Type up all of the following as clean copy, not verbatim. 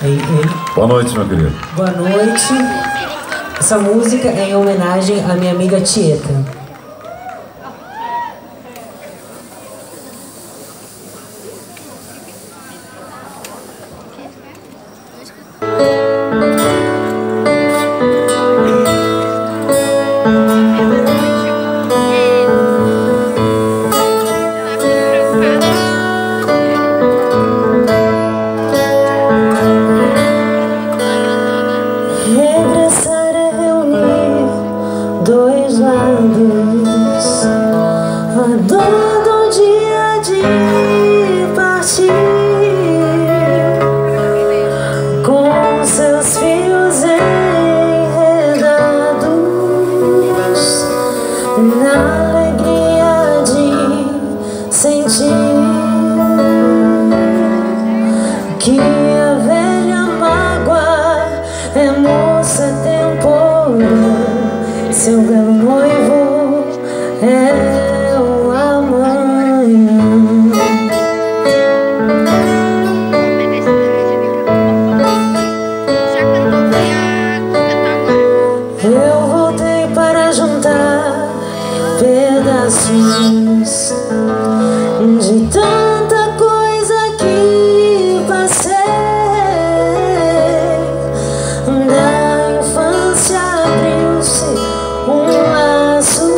Ei, ei. Boa noite, meu querido. Boa noite. Essa música é em homenagem à minha amiga Tieta. Regressar é reunir dois lados, a dor do dia de partir, com seus fios enredados, na alegria de sentir que a velha mágoa é moça temporal, seu belo noivo é o amanhã. Eu voltei para juntar pedacinhos de tanta coisa que passei. Da infância abriu-se um laço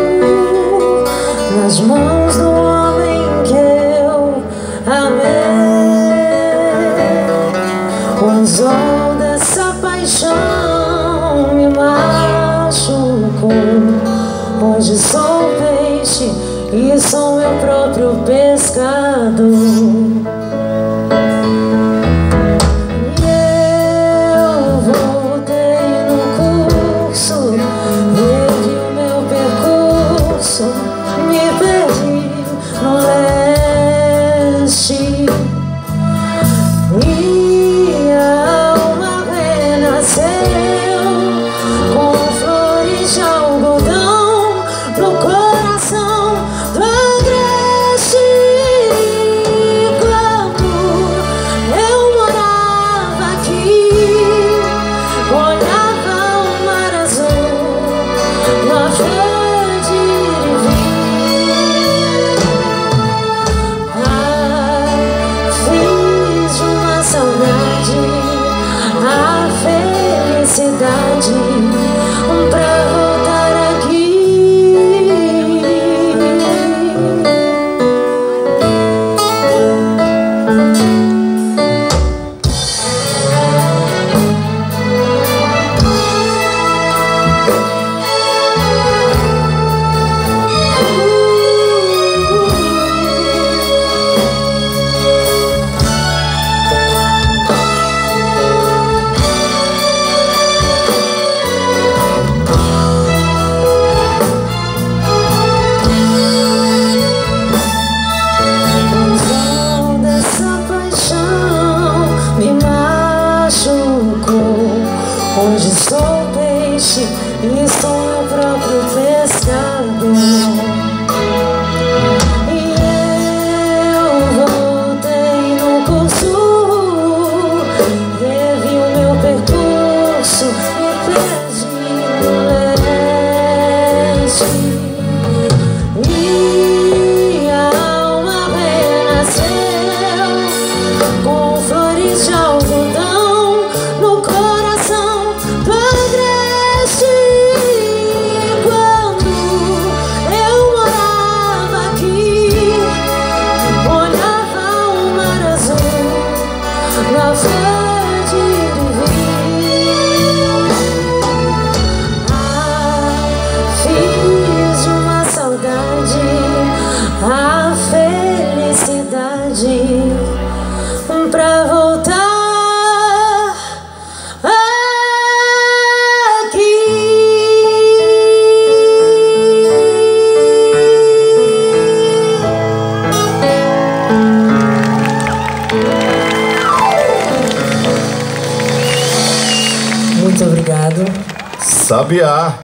nas mãos do homem que eu amei. O anzol dessa paixão me machucou. Hoje sou peixe e sou meu próprio pescador. Me perdi no leste e a alma renasceu com flores de algodão no coração do agreste. Quando eu morava aqui, olhava o mar azul na frente. Felicidade pra voltar aqui. Hoje sou peixe e sou meu próprio pescador. E eu voltei no curso, revi o meu percurso, me perdi no leste. E a alma renasceu com flores de algodão no coração do agreste. Quando eu morava aqui, olhava o mar azul na frente de vir. Fiz de uma saudade a felicidade pra voltar. Muito obrigado. Sabiá.